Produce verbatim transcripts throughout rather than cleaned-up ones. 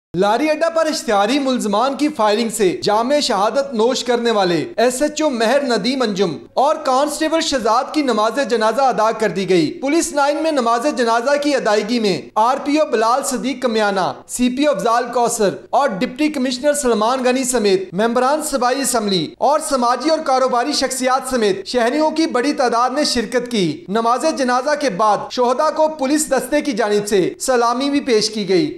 लारी अड्डा पर इश्तिहारी मुल्जमान की फायरिंग से जामे शहादत नोश करने वाले S H O Mehar Nadeem Anjum और कांस्टेबल शहजाद की नमाज जनाजा अदा कर दी गई। पुलिस लाइन में नमाज जनाजा की अदायगी में R P O Bilal Sadiq Kamiana, C P O Afzal Kausar और डिप्टी कमिश्नर सलमान गनी समेत मेंबरान सूबाई असम्बली और समाजी और कारोबारी शख्सियात समेत शहरियों की बड़ी तादाद ने शिरकत की। नमाज जनाजा के बाद शोहदा को पुलिस दस्ते की जानिब से सलामी भी पेश की गई।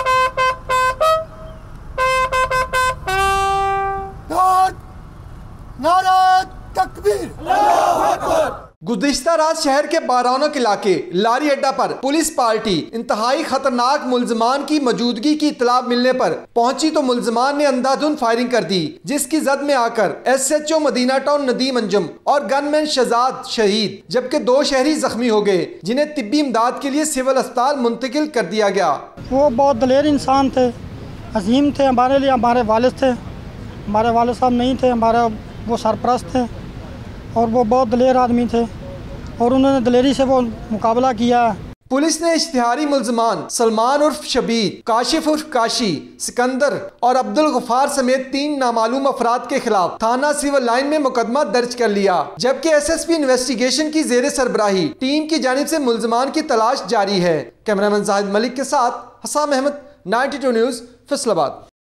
गुज़िश्ता रात शहर के बारानों इलाके लारी अड्डा पर पुलिस पार्टी इंतहाई खतरनाक मुल्जमान की मौजूदगी की इत्तला मिलने पर पहुंची तो मुल्जमान ने अंधाधुंध फायरिंग कर दी, जिसकी जद में आकर S H O Madina town Nadeem Anjum और गनमैन शहजाद शहीद, जबकि दो शहरी जख्मी हो गए, जिन्हें तिब्बी इमदाद के लिए सिविल अस्पताल मुंतकिल कर दिया गया। वो बहुत दलेर इंसान थे, अजीम थे हमारे लिए। हमारे वालिद थे, हमारे वालिद साहब नहीं थे, हमारे वो सरपरस्त थे और वो बहुत दलेर आदमी थे और उन्होंने दलेरी से वो मुकाबला किया। पुलिस ने इश्तिहारी मुल्जमान सलमान उर्फ शबीर, काशिफ उर्फ काशी, सिकंदर और अब्दुल गफार समेत तीन नामालूम अफराद के खिलाफ थाना सिविल लाइन में मुकदमा दर्ज कर लिया, जबकि एस एस पी इन्वेस्टिगेशन की जेर सरबराही टीम की जानिब से मुल्जमान की तलाश जारी है। कैमरामैन जाहिद मलिक के साथ Hasam Ahmed, ninety two news, Faisalabad.